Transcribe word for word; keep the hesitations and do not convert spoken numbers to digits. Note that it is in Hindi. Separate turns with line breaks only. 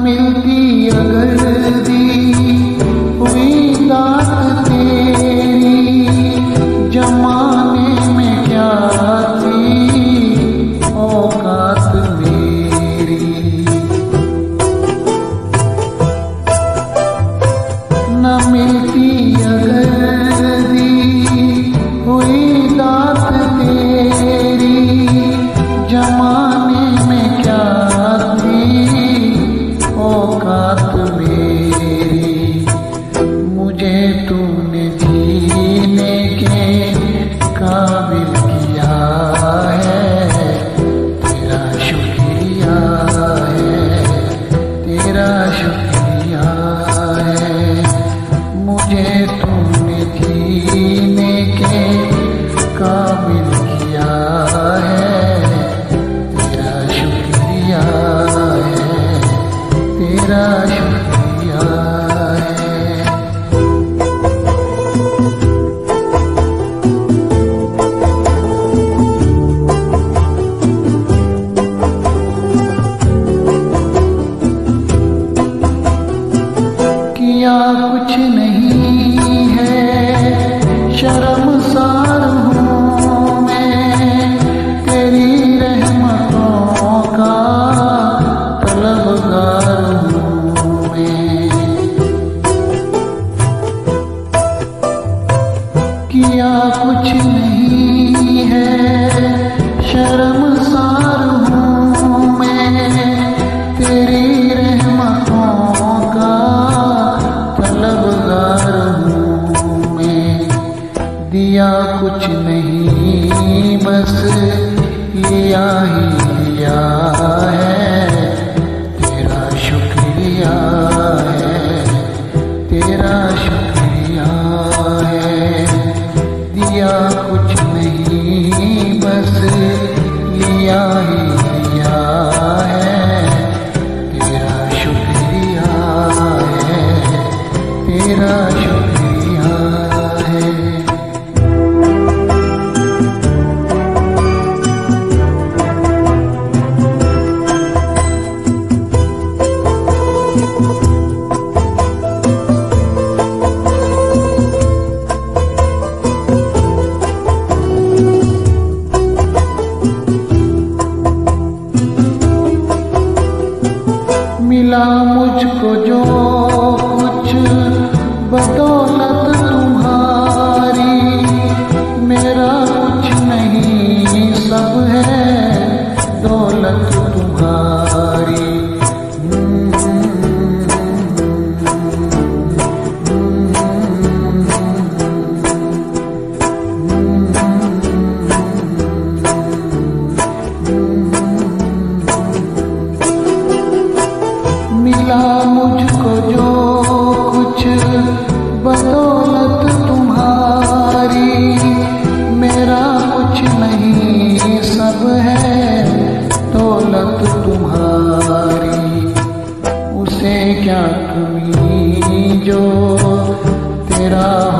मिलती अगर दी हुई दात तेरी, जमाने में क्या थी औकात मेरी। न मिलती अगर दी हुई दात तेरी, जमाने में क्या औकात मेरी। मुझे तूने जीने के काबिल किया है, तेरा शुक्रिया है, तेरा शुक्रिया है। मुझे तूने जीने के काबिल किया है, तेरा शुक्रिया है, तेरा शुक्रिया है। किया कुछ नहीं है, शर्मसार हूँ मैं, तेरी रहमतों का तलबगार हूँ मैं। किया कुछ नहीं है, शर्मसार हूँ मैं, तेरी रहमतों का तलबगार हूँ मैं। दिया कुछ नहीं बस लिया ही लिया है, तेरा शुक्रिया है, तेरा शुक्रिया है। दिया कुछ नहीं बस लिया ही लिया है, तेरा शुक्रिया है, तेरा शुक्रिया है। मिला मुझको जो कुछ बदौलत तुम्हारी, मेरा कुछ नहीं सब है दौलत तुम्हारी। मिला मुझको जो कुछ बदौलत तुम्हारी, मेरा कुछ नहीं सब है दौलत तुम्हारी। उसे क्या कमी जो तेरा